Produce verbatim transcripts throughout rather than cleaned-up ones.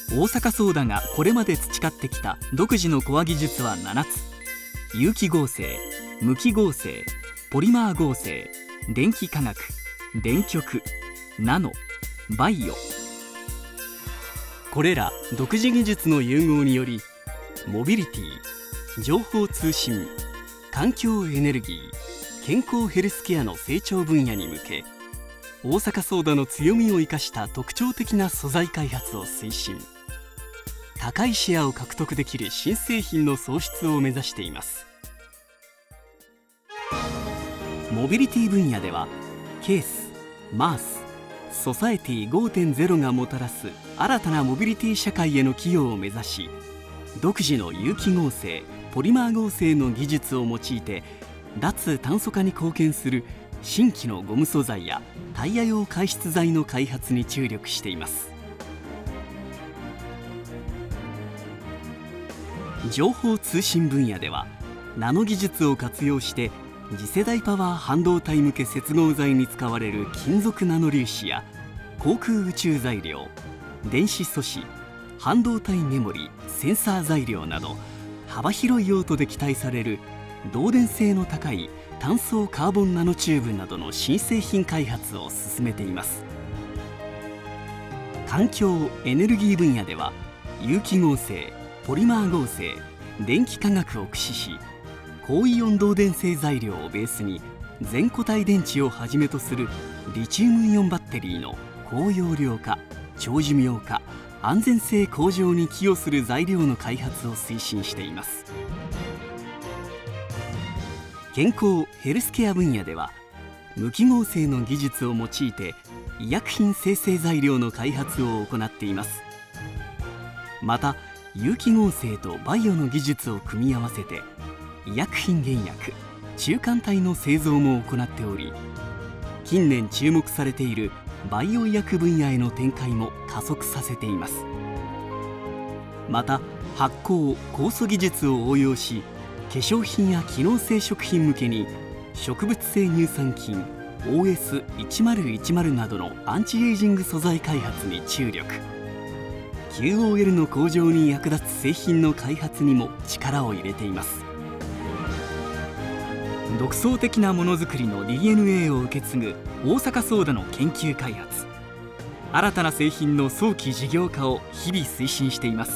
大阪ソーダがこれまで培ってきた独自のコア技術はななつ。有機合成、無機合成、ポリマー合成、電気化学、電極、ナノ、バイオ。これら独自技術の融合により、モビリティ、情報通信、環境エネルギー、健康ヘルスケアの成長分野に向け、大阪ソーダの強みを生かした特徴的な素材開発を推進。高いシェアを獲得できる新製品の創出を目指しています。モビリティ分野では、ケース、マース、ソサエティ ごてんゼロ がもたらす新たなモビリティ社会への寄与を目指し、独自の有機合成、ポリマー合成の技術を用いて脱炭素化に貢献する新規のゴム素材やタイヤ用回出材の開発に注力しています。情報通信分野では、ナノ技術を活用して次世代パワー半導体向け接合材に使われる金属ナノ粒子や航空宇宙材料、電子素子、半導体メモリ、センサー材料など幅広い用途で期待される導電性の高い単層カーボンナノチューブなどの新製品開発を進めています。環境エネルギー分野では、有機合成、ポリマー合成、電気化学を駆使し、高イオン導電性材料をベースに全固体電池をはじめとするリチウムイオンバッテリーの高容量化、長寿命化、安全性向上に寄与する材料の開発を推進しています。健康ヘルスケア分野では、無機合成の技術を用いて医薬品生成材料の開発を行っています。また有機合成とバイオの技術を組み合わせて医薬品原薬、中間体の製造も行っており、近年注目されているバイオ医薬分野への展開も加速させています。また発酵・酵素技術を応用し、化粧品や機能性食品向けに植物性乳酸菌 オーエスいちまるいちまる などのアンチエイジング素材開発に注力。 キューオーエル の向上に役立つ製品の開発にも力を入れています。独創的なものづくりの ディーエヌエー を受け継ぐ大阪ソーダの研究開発、新たな製品の早期事業化を日々推進しています。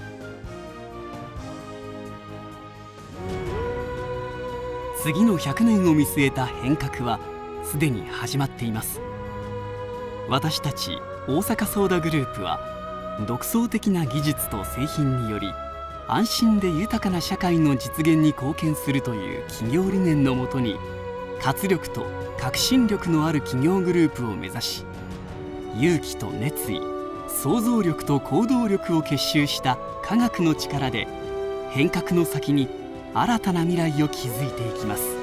次のひゃくねんを見据えた変革はすでに始まっています。私たち大阪ソーダグループは、独創的な技術と製品により安心で豊かな社会の実現に貢献するという企業理念のもとに、活力と革新力のある企業グループを目指し、勇気と熱意、創造力と行動力を結集した科学の力で変革の先に新たな未来を築いていきます。